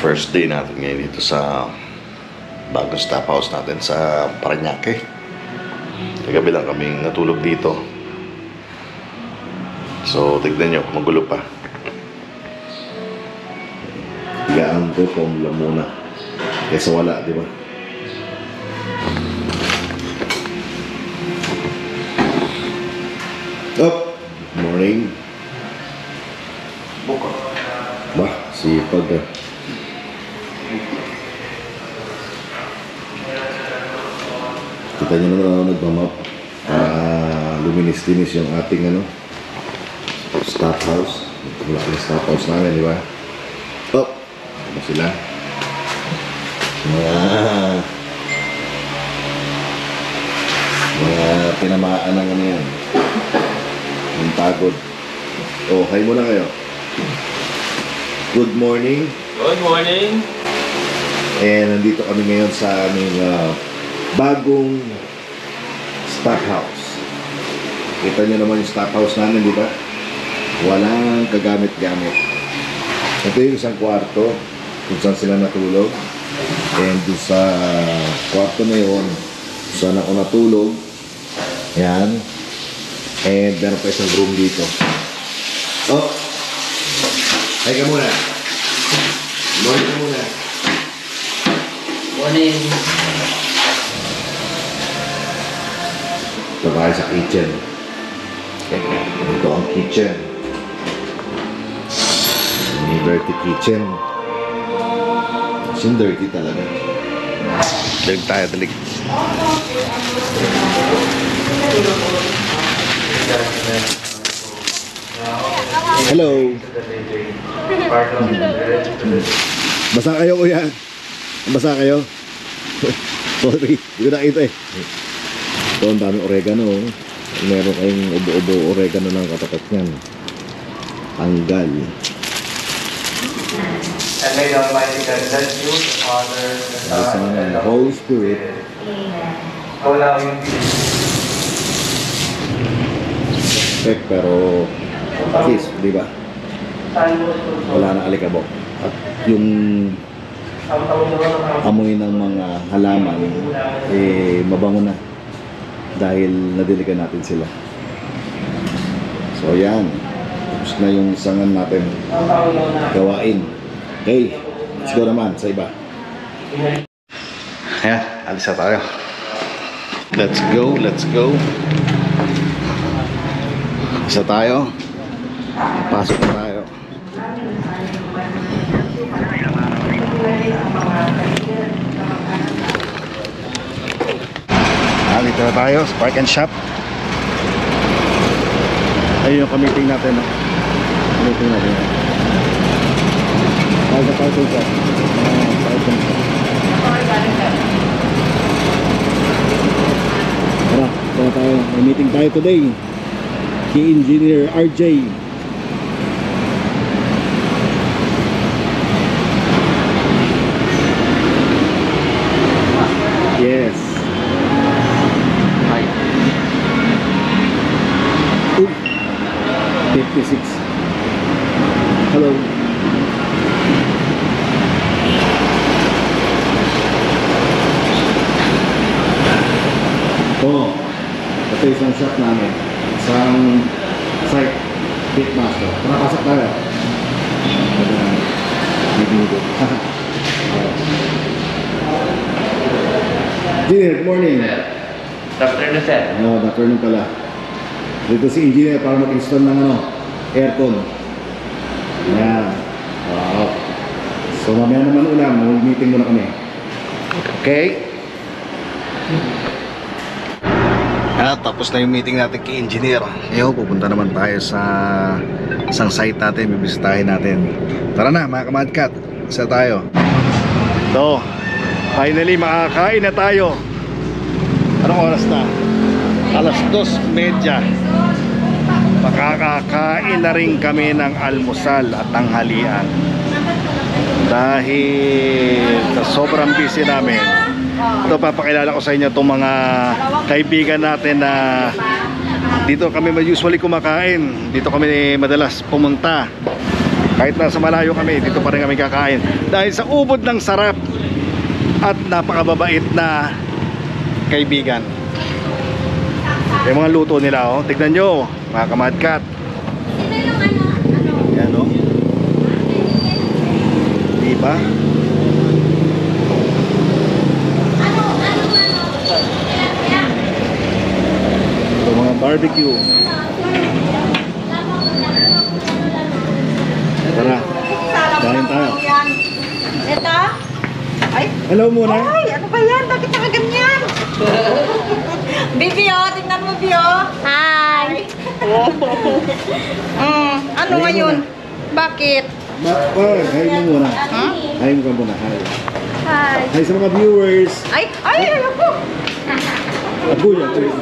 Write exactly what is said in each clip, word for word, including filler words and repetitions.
First day natin ngayon dito sa bagong stop house natin sa Parañaque. Kagabi lang kaming natulog dito. So tignan nyo, magulo pa. Higaan ko kung ulam muna kaysa wala, di ba? Up! Morning. Buka. Bah, sipag ah. Kita nyo naman ako nagmamap. Uh, luminis-linis yung ating ano, stop house. Wala yung stop house namin, di ba? Up! Ano sila? Mga mga tinamaan ng ano yan. Yung pagod. Oh, hi muna kayo. Good morning. Good morning. And nandito kami ngayon sa aming uh, bagong stop house. Kita nyo naman yung stop house namin, di ba? Walang kagamit-gamit. Ito yung isang kwarto kung saan sila natulog. And doon sa kwarto na yun, saan ako natulog. Yan. And meron pa isang room dito. Oh! Hay ka muna. Morning ka muna. Morning. Ito tayo sa kitchen. Ito ang kitchen. Yung dirty kitchen. Yung dirty talaga. Dalig tayo, dalig. Hello. Basa kayo, kuya. Basa kayo. Sorry, hindi ko nakita eh. Ito ang daming oregano. Meron kayong ubo-ubo oregano ng katapat niyan. Tanggal. And may the Almighty God bless you, the Father, the Son, and the Holy Spirit. Go now in peace. Perfect, pero at least, di ba? Wala na alikabok. At yung amoy ng mga halaman, eh, mabango na. Dahil nadiligan natin sila. So, yan. Tapos na yung sangan natin gawain. Okay, let's go naman sa iba. Ayan, alis na tayo. Let's go, let's go. Isa tayo. Pasok na tayo. Ah, dito na tayo sa Park and Shop. Ayun yung ka-meeting natin, no? Meeting natin. All the Park and Shop. Ah, Park and Shop. Tara, tara tayo. May meeting tayo today. Key Engineer R J. Yes. Hi. Ooh. fifty-six. Hello. Oh, ito isang shop namin. Isang site Pitmaster. Nakapasok tayo. Good Engineer, good morning. Doctor na sir. No, doctor nung pala. Dito si Engineer para mag-install ng ano, aircon. Ayan. Wow. So mamaya naman ulam, meeting muna kami. Okay. At tapos na yung meeting natin kay Engineer. Ngayon, pupunta naman tayo sa isang site natin, bibisitahin natin. Tara na mga kamadkat, isa tayo. So, finally makakain na tayo. Anong oras na? Alas dos medya. Makakakain na rin kami ng almusal at tanghalian. Dahil sa sobrang busy namin, ito papakilala ko sa inyo itong mga kaibigan natin na dito kami usually kumakain. Dito kami madalas pumunta. Kahit nasa malayo kami, dito pa rin kami kakain. Dahil sa ubod ng sarap at napakababait na kaibigan. Yung mga luto nila, oh. Tignan nyo, mga kamadkat. Yan, oh. Diba? Ito mga barbecue. Tara, kain tayo. Ito? Ay, Hello muna. ay, ano ba yan? Bakit nakaganyan? Bibi, oh, tingnan mo, Bibi, oh. Hi. mm, ano Halika ngayon? muna. Bakit? Ma oh, hi mo muna. Huh? Hi mo ka muna. Hi. Hi. Hi sa mga viewers. Ay, ay, ayoko. Abuya.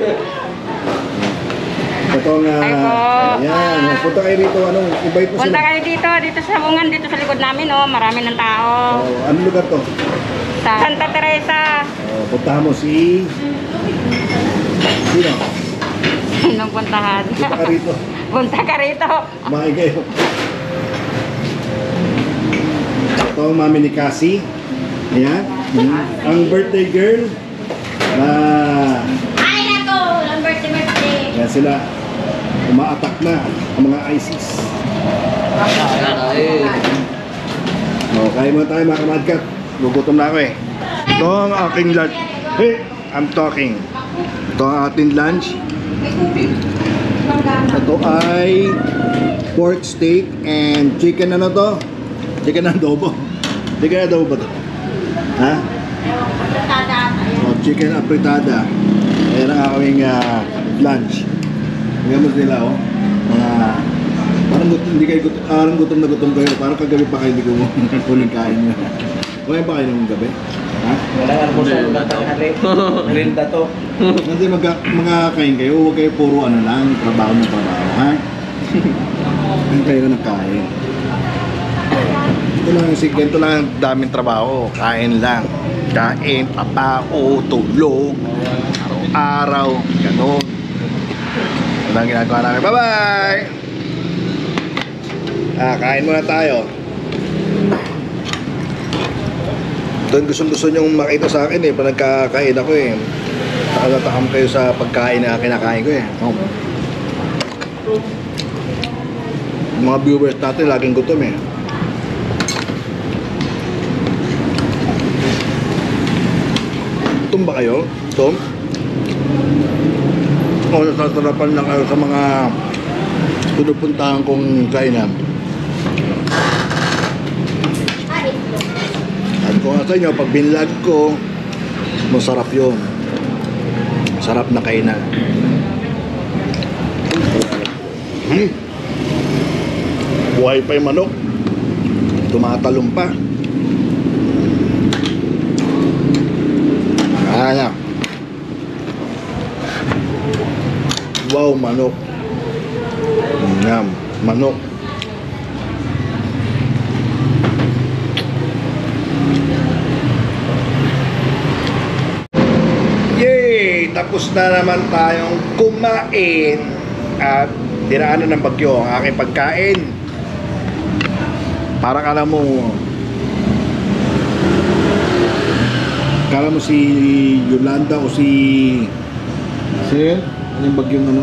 Ito nga. Ay po. Ayan. Punta kayo rito. Ano? Invite mo Punta sila. kayo dito, dito sa bungan, dito sa likod namin, oh. Marami ng tao. Oh, anong lugar to? Sa Santa Teresa. Oh, puntahan mo si... Sino? Sinong puntahan? Punta ka rito. Punta ka rito. Kumain kayo. Ito ang mami ni Cassie. Ayan. Ang birthday girl. Na... Ay, nako! Ang birthday, birthday. Yan sila. Umaatak na ang mga ISIS. Oh, kain mo tayo mga kamadkat. Gugutom na ako eh. Ito ang aking lunch. Hey, I'm talking. Ito ang ating lunch. Ito ay pork steak and chicken ano to? Chicken adobo. Chicken adobo ba to? Ha? Oh, chicken apritada. Ayan ang aming uh, lunch. Tingnan mo sila oh. Mga parang gutom, hindi kayo gutom, parang gutom na gutom kayo. Parang kagabi pa kayo hindi ko kunin kain nyo. Kumain pa kayo ng gabi? Ha? Wala nga po sa tanghali. Grill na to. Kasi mag mga kain kayo, huwag kayo puro ano lang, trabaho ng trabaho, ha? Kain kayo ng kain. Ito lang, sige, ito lang ang daming trabaho. Kain lang. Kain, trabaho, tulog, araw-araw, gano'n. Ito lang ginagawa namin. Bye-bye! Ah, kain muna tayo. Doon gusto-gusto nyong makita sa akin eh, pag nagkakain ako eh. Nakatakam kayo sa pagkain na kinakain ko eh. Oh. Mga viewers natin laging gutom eh. Gutom ba kayo? Gutom? O nasasarapan na kayo sa mga pinupuntahan kong kainan? At kung nga sa inyo, pag binlog ko, masarap yun. Sarap na kainan. Hmm. Buhay pa yung manok. Tumatalong pa. Ayan. Wow, manok. Ngam, manok. Yay! Tapos na naman tayong kumain at dinaanan ng bagyo ang aking pagkain. Parang alam mo, kala mo si Yolanda o si sino yun? Ano yung bagyong ano?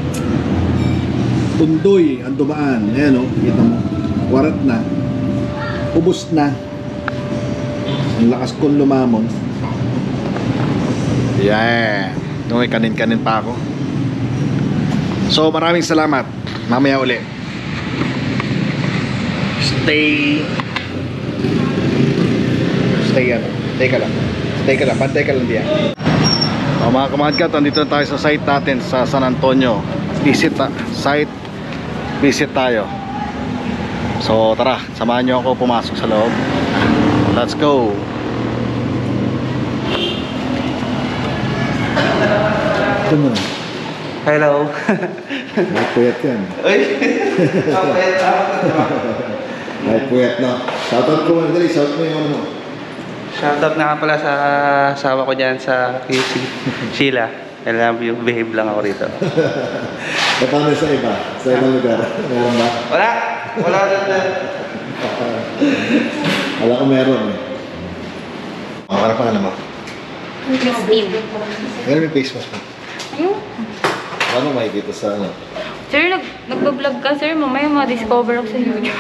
Tundoy ang dumaan. Ayan o, kita mo. Warat na. Ubus na. Ang lakas kong lumamon. Yeah. Nung may kanin-kanin pa ako. So maraming salamat. Mamaya uli. Stay. Stay ano. Stay ka lang. Stay ka lang. Pantay ka lang diyan. O mga kamadkat, nandito na tayo sa site natin sa San Antonio. Visit ta site. Visit tayo. So tara, samahan nyo ako pumasok sa loob. Let's go. Ito mo. Hello. May puyat yan. Uy. Okay, May puyat na. Shoutout ko mo. Dali, shout mo yung ano mo. shoutout nga pala sa asawa ko dyan sa Q C. Sheila. I love you. Behave lang ako rito. E paano sa iba? Sa ibang lugar? Meron ba? Wala. Wala na. Wala ko meron eh. Oh, ano pangalan mo? Christine. Meron may face mask mo. Ayun. Paano makikita sa ano? Sir, nag nagbablog ka, sir. Mamaya ma-discover ako sa YouTube.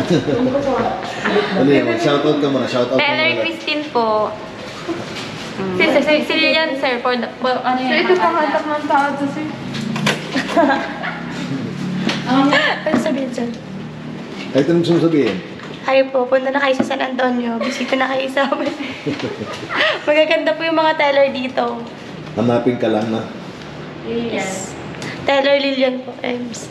Ano yun? Shoutout ka muna. Shoutout ka Teller muna. Christine po. Si, si, si, si Lilian, sir, for, the, for ano yun? Sir, ito pangatak ng tao to, sir. Ano sabihin, sir? Kahit anong gusto mo sabihin? Hi po, punta na kayo sa San Antonio. Bisita na kayo sa amin. Magaganda po yung mga teller dito. Hanapin ka lang na. Yes. Teller Lilian po, Ems.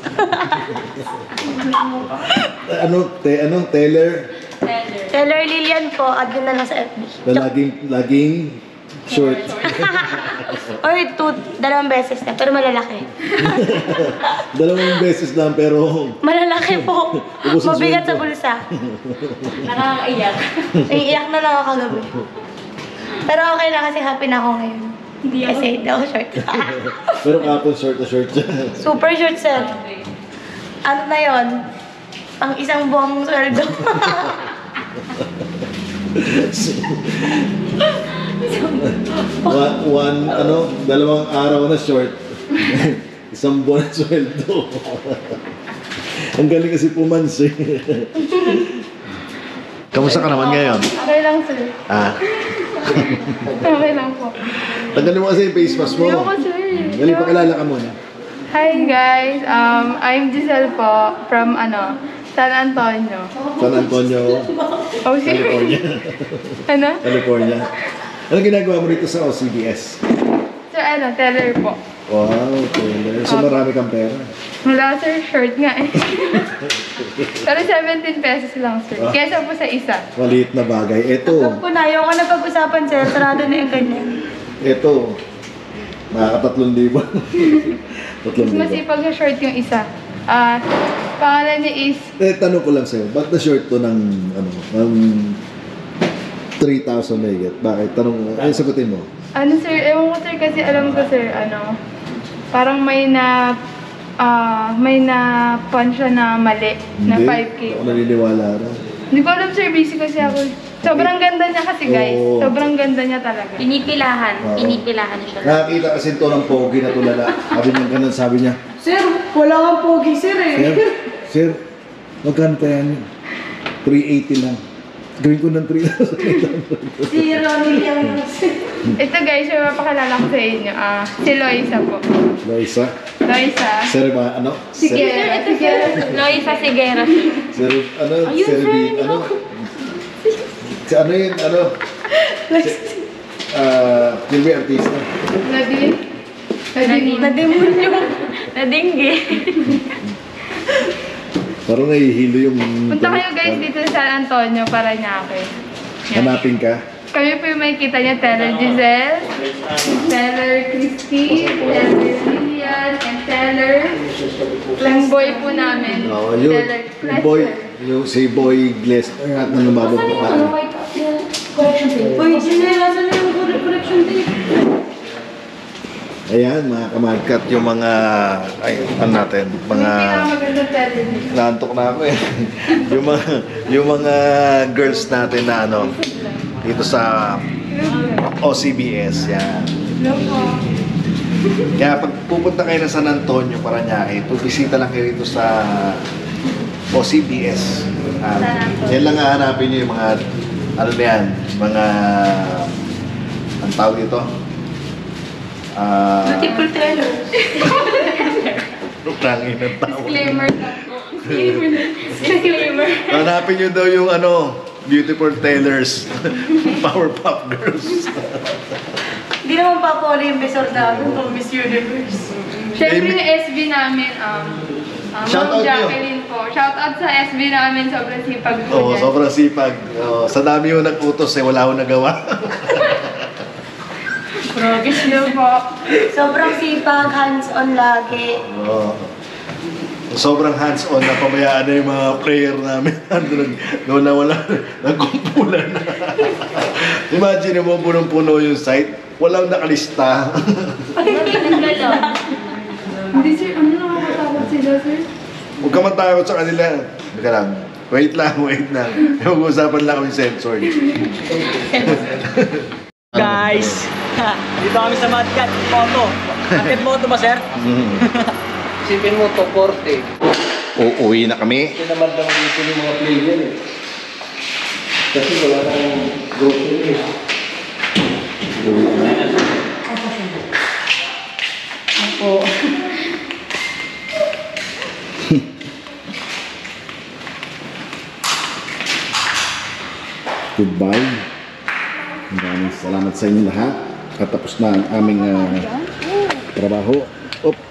Ano? Te, anong teller? Teller Lilian po, add nyo na lang sa F B. Na laging, laging short. Or two, dalawang beses na, pero malalaki. Dalawang beses lang pero Malalaki po. Ubus ang Mabigat sa sweldo. bulsa. Nakakaiyak. Iiyak na lang ako kagabi. Pero okay na kasi happy na ako ngayon. Hindi kasi hindi ako short. pero kapon short na short siya. Super short, sir. Ano na yon? Pang isang buwang sweldo. one, one, ano, dalawang araw na short. Isang buwan na sweldo. Ang galing kasi pumansi. Kamusta ka naman ngayon? Okay lang, sir. Ah, Okay lang po. tanggalin mo kasi yung face mask mo. Ayoko, sir. Galing, pakilala ka muna. Hi, guys. Um, I'm Giselle po from, ano, San Antonio. San Antonio, Oh, sir. California. Ano? California. Ano ginagawa mo dito sa O C B S? Sir, ano, teller po. Wow, okay. So marami kang pera. Wala, sir. Short nga eh. Pero seventeen pesos lang, sir. Ah. Kesa po sa isa. Maliit na bagay. Alam Ito, ko na, yung ko na pag-usapan, sir. Sarado na yung ganyan. ito. Nakakatatlong libo. Tatlong libo. Masipag na short yung isa. Ah, pangalan niya is Eh, tanong ko lang sa'yo, ba't na short to ng, ano, ng three thousand na higit? Bakit? Tanong, eh, sagutin mo. ano, sir, ewan ko, sir, kasi alam ko, sir, ano, parang may na, ah, may na punch siya na mali, na Hindi, five K. ako naniniwala rin. Hindi ko alam, sir, busy kasi ako. Sobrang ganda niya kasi, guys. Oo. Sobrang ganda niya talaga. Pinipilahan. Oo. Pinipilahan siya. Nakakita kasi ito ng pogi na tulala. Sabi niya ganun, sabi niya, Sir, wala kang pogi, sir eh. Sir, sir, magkano kaya niyo? three eighty lang. Gawin ko ng three thousand. Si Ronnie yung... Ito, guys, yung mapakilala ko sa inyo. Ah, si Loisa po. Loisa. Loisa. Sir, ba, ano? Sige, Sir, ito, sir. Loisa Sigera. sir, ano? Ayun, Sir, sir, B, ano? Si ano yun, ano? Ah, uh, may artista. Nadine. Nadine. Nadimulyo. Nadinggi. Parang nahihilo yung... Punta kayo, guys, dito sa San Antonio, Parañaque. Yan. Hanapin ka. Kami po yung makikita niya, Teller Giselle, Teller Christine, Teller Lilian, and Teller yung boy po namin. Oo, yun. Teller Yung boy, yung si Boy Glass. Ang at nang lumabog pa. Uy, sinira na yung correction tape. Ayan, mga kamarkat, yung mga... Ay, ano natin? Mga... Yung pinakamagandang Teller Giselle. Naantok na ako eh. yung mga yung mga girls natin na ano dito sa O C B S, yan. Kaya pag pupunta kayo na San Antonio, Parañaque, bisita lang kayo dito sa O C B S. Um, yan lang hahanapin nyo yung mga ano na yan, mga ang tawag dito. Ah, Multiple teller. Tangin ng tao. Disclaimer lang po. Disclaimer. Hanapin nyo daw yung ano, beautiful tellers, Powerpuff Girls. Hindi naman pa ako yung Miss Ordado o Miss Universe. Siyempre yung S B namin, um, um, Shout Ma'am out Jacqueline po. Shout out sa S B namin, sobrang sipag po Oo, niya. sobrang sipag. Oo, sa dami yung nag-utos eh, wala akong nagawa. Progress niyo po. Sobrang sipag, hands-on lagi. Oo. Sobrang hands-on na pabayaan na yung mga prayer namin. Doon na wala, nagkumpulan na. Imagine mo, punong-puno yung site, walang nakalista. Hindi sir, ano na ako? Huwag ka matakot sa kanila. Teka lang. Wait lang, wait lang. Mag-uusapan lang kami censored. Guys, dito kami sa Matcat Moto. Matcat Moto ba, sir? Isipin mo to, forte. Uuwi na kami. Ito naman daw dito yung mga player eh. Kasi wala nang grocery eh. Ako. Goodbye. Maraming salamat sa inyo lahat. At tapos na ang aming ah, trabaho. Op.